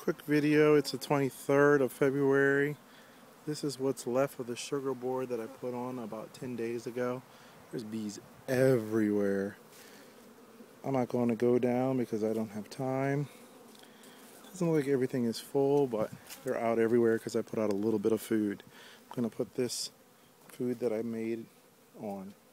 quick video. It's the 23rd of February. This is what's left of the sugar board that I put on about 10 days ago. There's bees everywhere. I'm not going to go down because I don't have time. Doesn't look like everything is full, but they're out everywhere because I put out a little bit of food. I'm going to put this food that I made on.